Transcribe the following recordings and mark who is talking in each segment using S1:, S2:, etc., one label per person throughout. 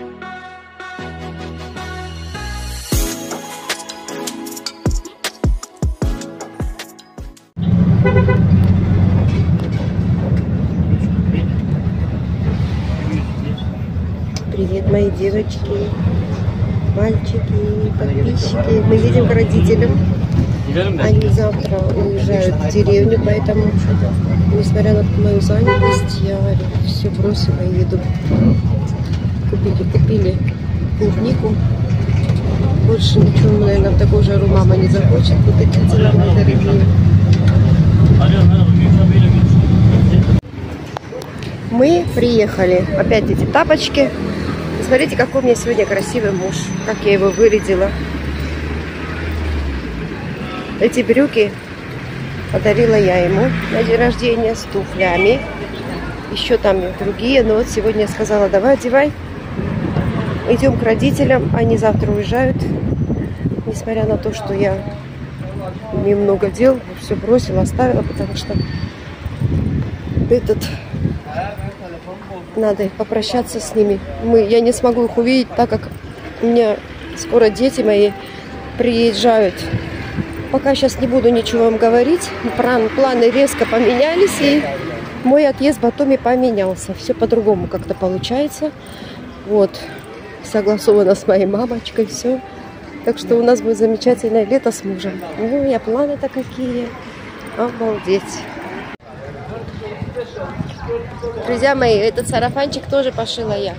S1: Привет, мои девочки, мальчики, подписчики. Мы едем к родителям. Они завтра уезжают в деревню, поэтому, несмотря на мою занятость, я все бросила и еду. Купили клубнику. Больше ничего, наверное, в такую жару мама не захочет. Вот такие дела, мои дорогие. Мы приехали. Опять эти тапочки. Смотрите, какой у меня сегодня красивый муж. Как я его вырядила. Эти брюки подарила я ему на день рождения с туфлями. Еще там другие. Но вот сегодня я сказала, давай одевай. Идем к родителям. Они завтра уезжают. Несмотря на то, что я немного дел, все бросила, оставила, потому что надо попрощаться с ними. Я не смогу их увидеть, так как у меня скоро дети мои приезжают. Пока сейчас не буду ничего вам говорить. Планы резко поменялись, и мой отъезд в Батуми поменялся. Все по-другому как-то получается. Вот. Согласовано с моей мамочкой, все. Так что у нас будет замечательное лето с мужем. Ну, у меня планы-то какие. Обалдеть. Друзья мои, этот сарафанчик тоже пошила я.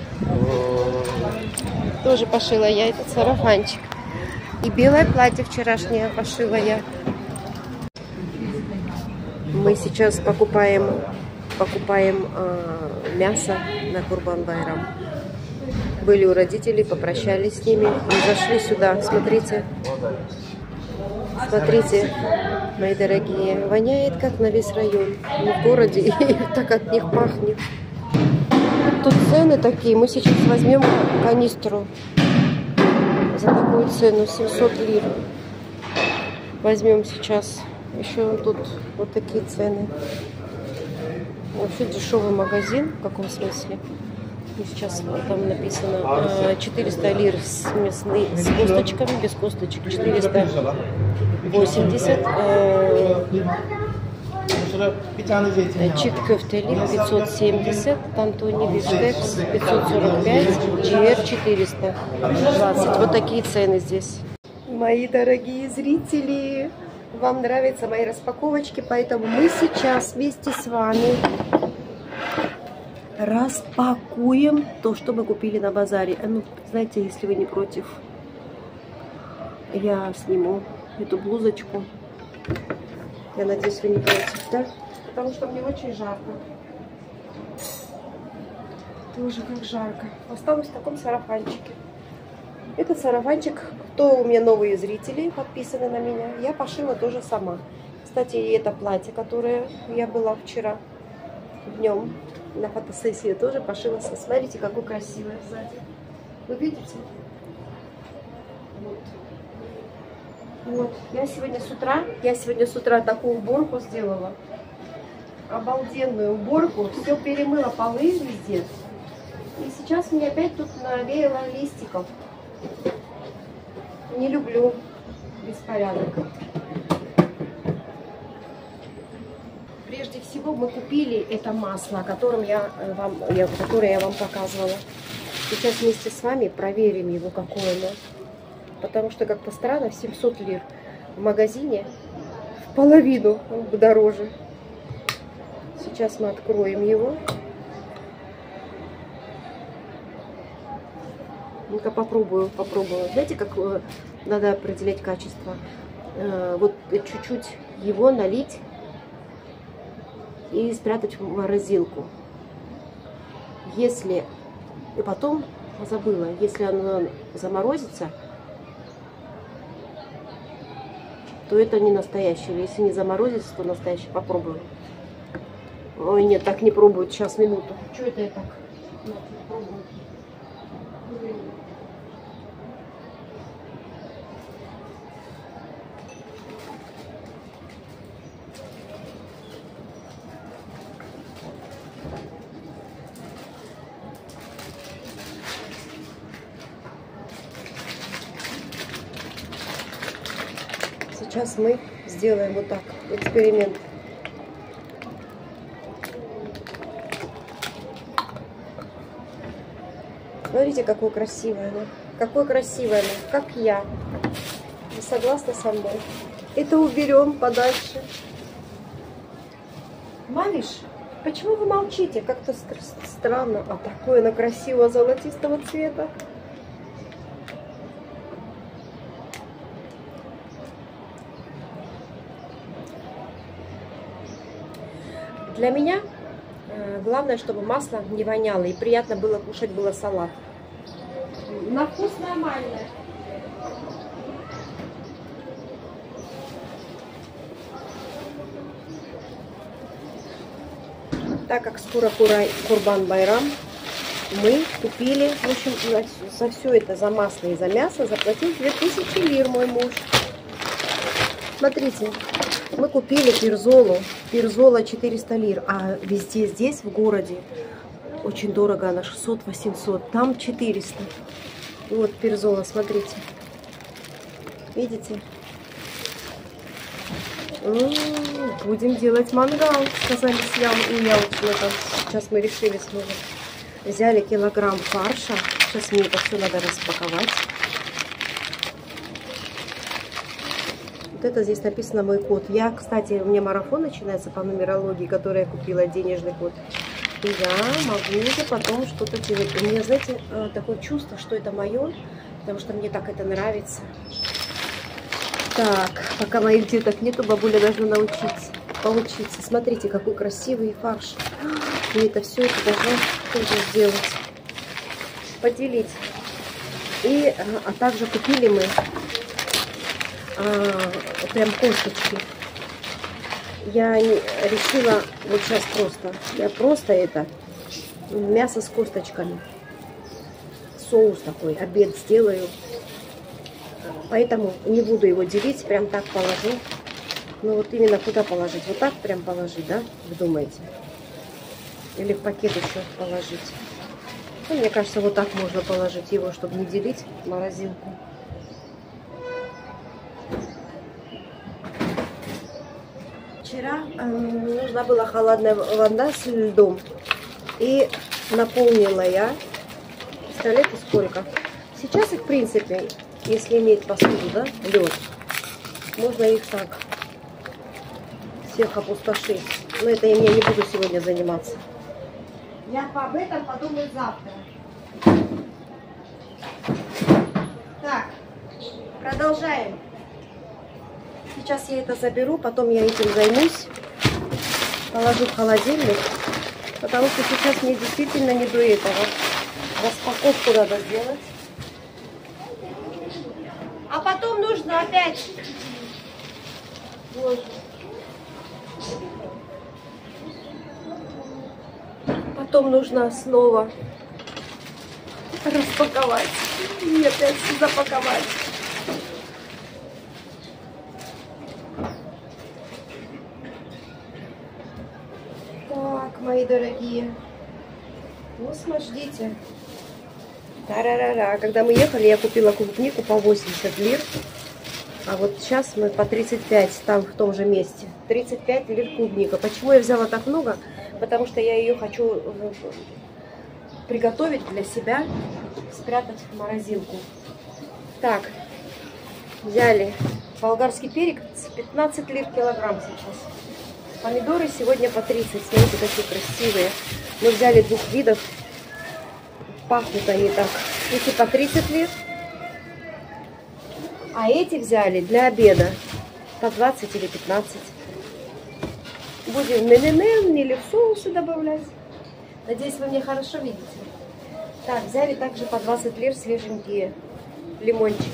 S1: Тоже пошила я этот сарафанчик. И белое платье вчерашнее пошила я. Мы сейчас покупаем мясо на Курбан-Байрам. Были у родителей, попрощались с ними и зашли сюда. Смотрите. Смотрите, мои дорогие. Воняет как на весь район. Не в городе, и так от них пахнет. Тут цены такие. Мы сейчас возьмем канистру за такую цену 700 лир. Возьмем сейчас. Еще тут вот такие цены. Вообще дешевый магазин. В каком смысле? И сейчас там написано 400 лир с косточками, без косточек 480. Чик köfteli 570, тантуни бифштекс 545, GR 420. Вот такие цены здесь. Мои дорогие зрители, вам нравятся мои распаковочки, поэтому мы сейчас вместе с вами распакуем то, что мы купили на базаре. Ну, знаете, если вы не против, я сниму эту блузочку. Я надеюсь, вы не против, да? Потому что мне очень жарко. Тоже как жарко. Осталось в таком сарафанчике. Этот сарафанчик, кто у меня новые зрители, подписаны на меня, я пошила тоже сама. Кстати, и это платье, которое я была вчера днем на фотосессии, тоже пошила. Смотрите, какое красивое сзади. Вы видите? Вот. Я сегодня с утра такую уборку сделала. Обалденную уборку. Все перемыла, полы везде. И сейчас мне опять тут навеяло листиков. Не люблю беспорядок. Прежде всего мы купили это масло, которое я вам показывала. Сейчас вместе с вами проверим его, какое оно. Потому что как-то странно, 700 лир в магазине в половину дороже. Сейчас мы откроем его. Ну-ка попробую. Знаете, как надо определять качество? Вот чуть-чуть его налить и спрятать в морозилку. Если... И потом, забыла, если оно заморозится, то это не настоящее. Если не заморозится, то настоящее. Попробую. Ой, нет, так не пробуют. Сейчас, минуту. Что это я так? Нет, не пробую. сейчас мы сделаем вот так, эксперимент. Смотрите, какое красивое оно. Какое красивое оно, как я. Вы согласны со мной? Это уберем подальше. Малыш, почему вы молчите? Как-то странно. А такое оно красивого золотистого цвета. Для меня главное, чтобы масло не воняло и приятно было кушать было салат. На вкус нормальное. Так как скоро Курбан-Байрам, мы купили, в общем, за все это, за масло и за мясо заплатил 2000 лир мой муж. Смотрите, мы купили пирзолу. Пирзола 400 лир, а везде здесь, в городе, очень дорого она, 600-800, там 400. И вот пирзола, смотрите. Видите? Будем делать мангал, сказали с Ялчиной. Сейчас мы решили с мужем. Взяли килограмм фарша. Сейчас мне это все надо распаковать. Вот это здесь написано мой код. Я, кстати, у меня марафон начинается по нумерологии, который я купила, денежный код. И я могу уже потом что-то делать. У меня, знаете, такое чувство, что это мое, потому что мне так это нравится. Так, пока моих деток нету, бабуля должна поучиться. Смотрите, какой красивый фарш. И это все это должна тоже сделать. Поделить. И, а также купили мы прям косточки. Я решила вот сейчас просто это мясо с косточками. Соус такой, обед сделаю. Поэтому не буду его делить, прям так положу. Ну вот именно куда положить? Вот так прям положить, да? Вы думаете? Или в пакет еще положить? Ну, мне кажется, вот так можно положить его, чтобы не делить в морозилку. Вчера нужна была холодная вода с льдом. И наполнила я. Представляете, сколько? Сейчас их, в принципе, если иметь посуду, да, лед, можно их так всех опустошить. Но это я не буду сегодня заниматься. Я об этом подумаю завтра. Так, продолжаем. Сейчас я это заберу, потом я этим займусь. Положу в холодильник, потому что сейчас мне действительно не до этого. Распаковку надо сделать. А потом нужно опять. Вот. Потом нужно снова распаковать и опять запаковать. Так, мои дорогие, ну ждите. Тарарара. Когда мы ехали, я купила клубнику по 80 лир. А вот сейчас мы по 35, там в том же месте. 35 лир клубника. Почему я взяла так много? Потому что я ее хочу приготовить для себя, спрятать в морозилку. Так, взяли болгарский перец, 15 лир килограмм сейчас. Помидоры сегодня по 30, смотрите, какие красивые. Мы взяли двух видов. Пахнут они так. Эти по 30 лир. А эти взяли для обеда по 20 или 15. Будем менемен или в соусы добавлять. Надеюсь, вы меня хорошо видите. Так, взяли также по 20 лир свеженькие лимончики.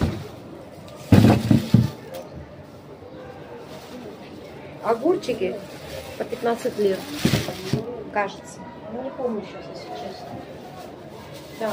S1: Огурчики по 15 лир. Кажется. Ну, не помню сейчас, если честно. Так,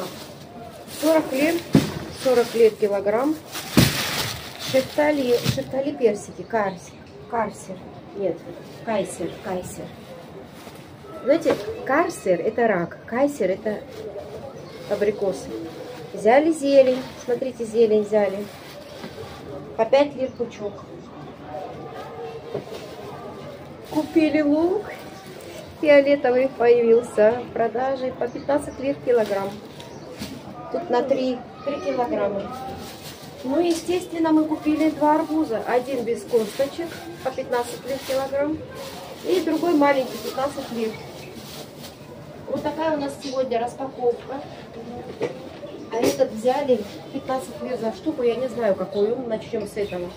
S1: 40 лир килограмм. Шептали персики, карсер. Нет, кайсер. Знаете, карсер это рак, кайсер это абрикосы. Взяли зелень, смотрите, зелень взяли. По 5 лир пучок. Купили лук. Фиолетовый появился в продаже по 15 лир килограмм. Тут на 3 килограмма. Ну, естественно, мы купили 2 арбуза. Один без косточек по 15 лир килограмм. И другой маленький 15 лир. Вот такая у нас сегодня распаковка. А этот взяли 15 лир за штуку. Я не знаю, какую. Начнем с этого.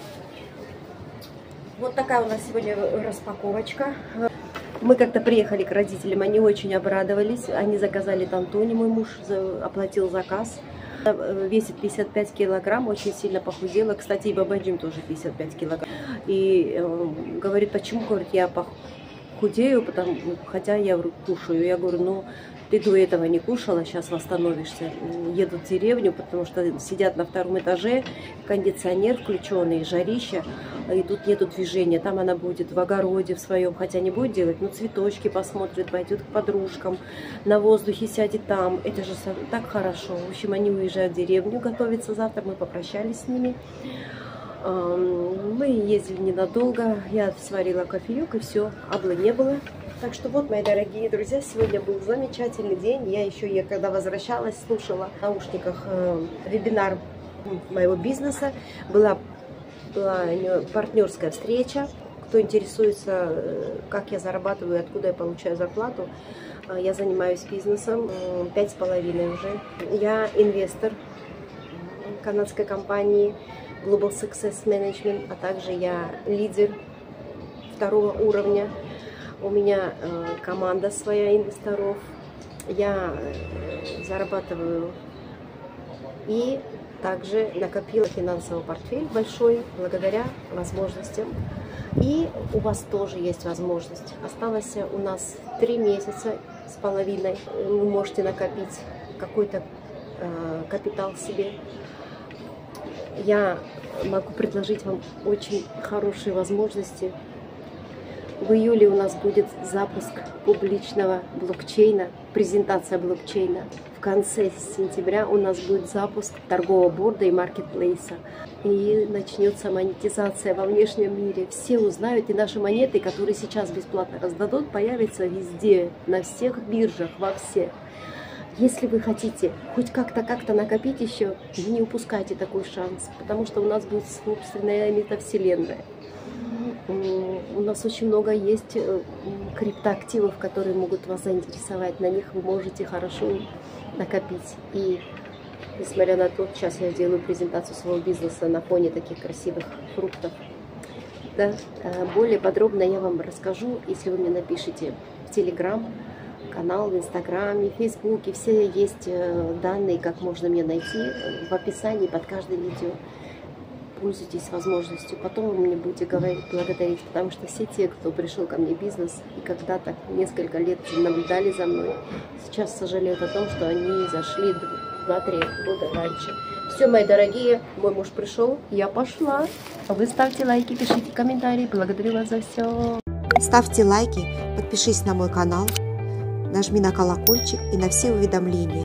S1: Вот такая у нас сегодня распаковочка. Мы как-то приехали к родителям, они очень обрадовались. Они заказали тантуни, мой муж оплатил заказ. Весит 55 килограмм, очень сильно похудела. Кстати, и Баба Джим тоже 55 килограмм. И говорит, почему? Говорит, я похудею, хотя я кушаю. Я говорю, ну, ты до этого не кушала, сейчас восстановишься. Едут в деревню, потому что сидят на 2-м этаже, кондиционер включенный, жарища, и тут нету движения. Там она будет в огороде в своем, хотя не будет делать, но цветочки посмотрит, пойдет к подружкам, на воздухе сядет там. Это же так хорошо. В общем, они уезжают в деревню, готовятся завтра, мы попрощались с ними. Мы ездили ненадолго, я сварила кофеек и все, аблы не было. Так что вот, мои дорогие друзья, сегодня был замечательный день. Я когда возвращалась, слушала в наушниках вебинар моего бизнеса. Была партнерская встреча. Кто интересуется, как я зарабатываю, откуда я получаю зарплату, я занимаюсь бизнесом 5,5 уже. Я инвестор канадской компании Global Success Management, а также я лидер 2-го уровня. У меня команда своя инвесторов. Я зарабатываю и также накопила финансовый портфель большой благодаря возможностям. И у вас тоже есть возможность. Осталось у нас 3 месяца с половиной. Вы можете накопить какой-то капитал себе. Я могу предложить вам очень хорошие возможности. В июле у нас будет запуск публичного блокчейна, презентация блокчейна. В конце сентября у нас будет запуск торгового борда и маркетплейса. И начнется монетизация во внешнем мире. Все узнают, и наши монеты, которые сейчас бесплатно раздадут, появятся везде, на всех биржах, во всех. Если вы хотите хоть как-то накопить еще, не упускайте такой шанс, потому что у нас будет собственная метавселенная. У нас очень много есть криптоактивов, которые могут вас заинтересовать. На них вы можете хорошо накопить. И несмотря на то, сейчас я делаю презентацию своего бизнеса на фоне таких красивых фруктов. Да, более подробно я вам расскажу, если вы мне напишите в Telegram, канал в Инстаграме, в Фейсбуке. Все есть данные, как можно меня найти в описании под каждым видео. Пользуйтесь возможностью. Потом вы мне будете благодарить, потому что все те, кто пришел ко мне в бизнес и когда-то несколько лет наблюдали за мной, сейчас сожалеют о том, что они зашли 2-3 года раньше. Все, мои дорогие, мой муж пришел, я пошла. А вы ставьте лайки, пишите комментарии. Благодарю вас за все.
S2: Ставьте лайки, подпишись на мой канал, нажми на колокольчик и на все уведомления.